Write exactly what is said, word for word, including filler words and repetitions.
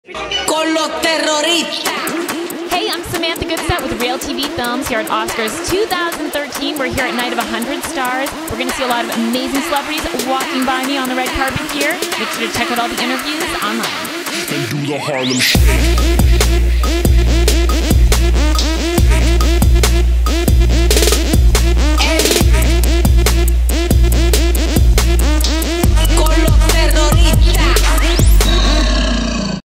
Con los terroristas. Hey, I'm Samantha Goodset with Real T V Films here at Oscars two thousand thirteen. We're here at Night of one hundred Stars. We're going to see a lot of amazing celebrities walking by me on the red carpet here. Make sure to check out all the interviews online. And do the Harlem Shake.